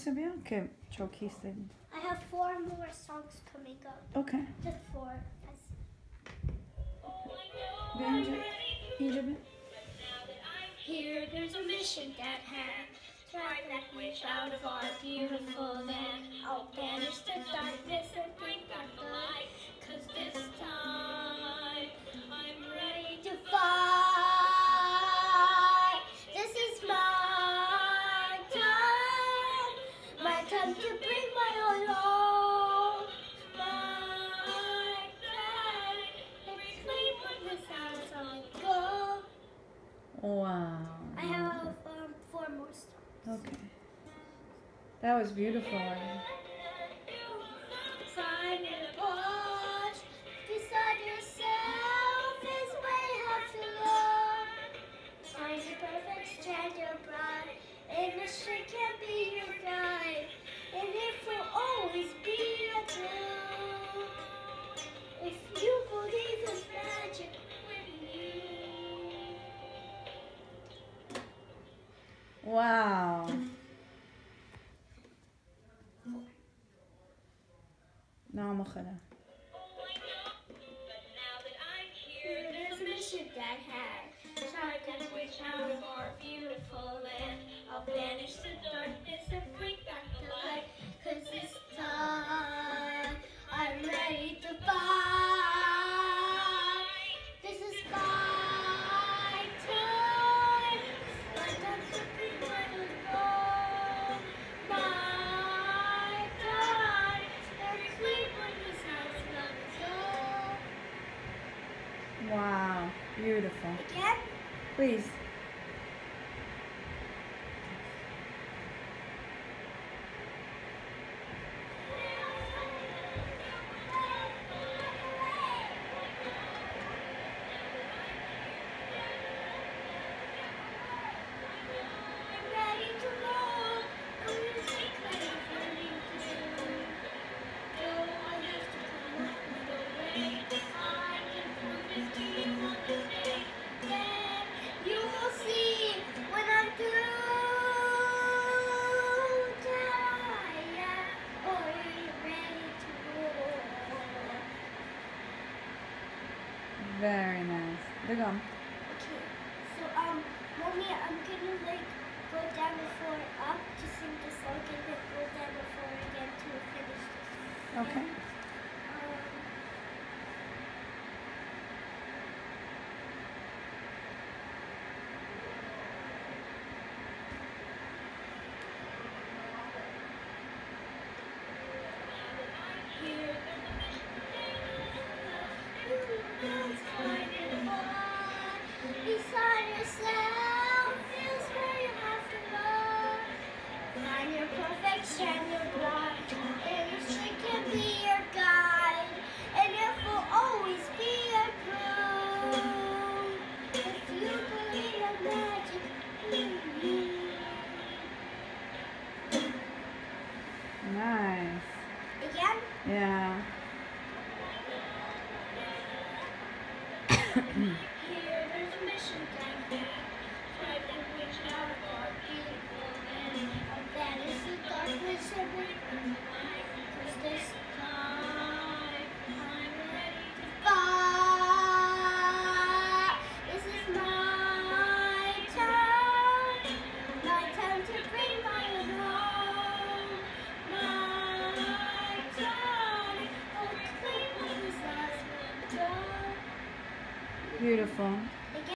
se vea que çok istedim. I have 4 more songs coming up. Okay. Just 4. Bir önce iyice bir. Here there's a mission that has tried that wish out of our beautiful land. I'll banish the darkness and bring back the light. 'Cause this time I'm ready to fight. This is my time. My time to bring my own home. My time. Let's sleep when the sounds on go. Wow. I have 4 more songs. Okay. That was beautiful. Find a porch beside yourself is where you have to look. Find the perfect strand your bride, and the street can be your guide, and it will always be your truth. If you believe in magic with me. Wow. نعم خلا. Here there's a mission that has tried that wish out of our beautiful land. I'll banish the darkness and bring back the light. 'Cause this time I'm ready to fight. This is my time. My time to bring my own home. My time. And sleep when the sun's gonna go. Wow. Beautiful. Again? Please. I'm ready to roll. I'm music ready for me to do. Don't want us to come up with a way. I can prove it to you on the day. Then you will see when I'm through. That I am already ready to roll. Very nice. Devam. Okay, so mommy, I'm gonna like go down the floor up to sing the song and then go down the floor again to finish the song. Okay. Here, find it all. Beside yourself is where you have to go. Find your perfect strand, your bride, and your street can be your guide, and it will always be your groove. If you believe in magic, Nice. again. Yeah. Here, there's a mission that has tried to reach out of our beautiful land. And that is the darkness and bring the light. 'Cause this time I'm ready to fight. This is my time. My time to bring my own home. My time. Oh, clean when the stars will go. Beautiful.